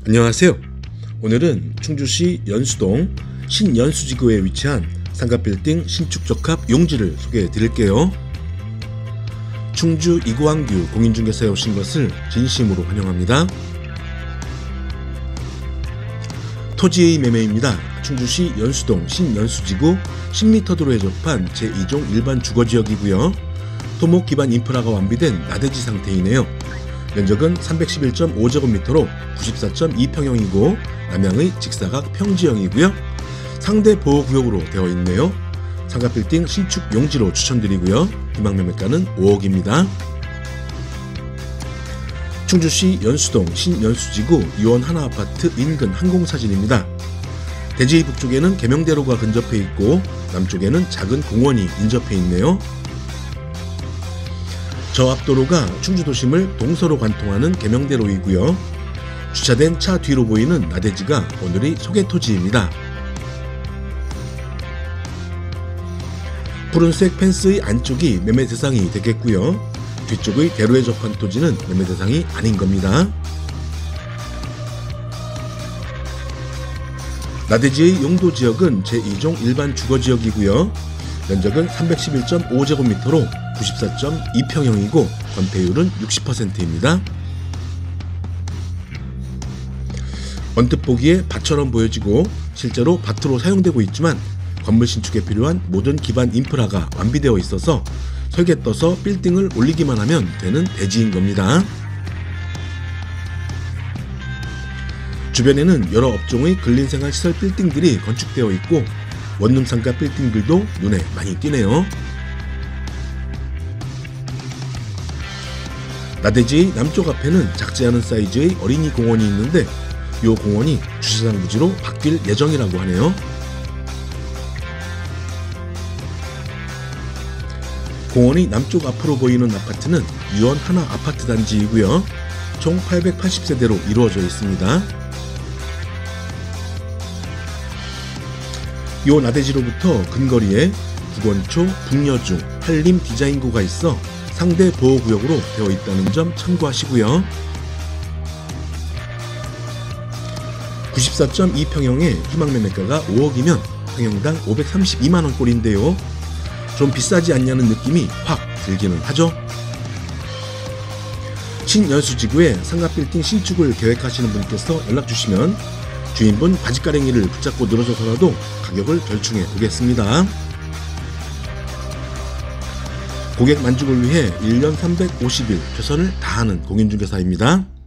안녕하세요. 오늘은 충주시 연수동 신연수지구에 위치한 상가빌딩 신축적합 용지를 소개해 드릴게요. 충주 이구왕규 공인중개사에 오신 것을 진심으로 환영합니다. 토지의 매매입니다. 충주시 연수동 신연수지구 10m 도로에 접한 제2종 일반 주거지역이고요. 토목 기반 인프라가 완비된 나대지 상태이네요. 면적은 311.5제곱미터로 94.2평형이고 남향의 직사각 평지형이고요. 상대 보호구역으로 되어 있네요. 상가빌딩 신축 용지로 추천드리고요. 희망매매가는 5억입니다. 충주시 연수동 신연수지구 유원 하나아파트 인근 항공사진입니다. 대지 북쪽에는 계명대로가 근접해 있고 남쪽에는 작은 공원이 인접해 있네요. 저 앞도로가 충주도심을 동서로 관통하는 계명대로이고요. 주차된 차 뒤로 보이는 나대지가 오늘의 소개토지입니다. 푸른색 펜스의 안쪽이 매매 대상이 되겠고요. 뒤쪽의 대로에 접한 토지는 매매 대상이 아닌 겁니다. 나대지의 용도지역은 제2종 일반 주거지역이고요. 면적은 311.5제곱미터로 94.2평형이고 건폐율은 60%입니다. 언뜻 보기에 밭처럼 보여지고 실제로 밭으로 사용되고 있지만 건물 신축에 필요한 모든 기반 인프라가 완비되어 있어서 설계 떠서 빌딩을 올리기만 하면 되는 대지인 겁니다. 주변에는 여러 업종의 근린생활시설 빌딩들이 건축되어 있고 원룸상가 빌딩들도 눈에 많이 띄네요. 나대지의 남쪽 앞에는 작지 않은 사이즈의 어린이 공원이 있는데 이 공원이 주차장 부지로 바뀔 예정이라고 하네요. 공원의 남쪽 앞으로 보이는 아파트는 유원 하나 아파트 단지이고요. 총 880세대로 이루어져 있습니다. 이 나대지로부터 근거리에 북원초, 북여중, 한림 디자인구가 있어 상대 보호구역으로 되어 있다는 점 참고하시고요. 94.2평형의 희망매매가가 5억이면 평형당 532만원 꼴인데요. 좀 비싸지 않냐는 느낌이 확 들기는 하죠. 신연수지구에 상가빌딩 신축을 계획하시는 분께서 연락주시면 주인분 바지가랭이를 붙잡고 늘어져서라도 가격을 절충해 보겠습니다. 고객 만족을 위해 1년 350일 최선을 다하는 공인중개사입니다.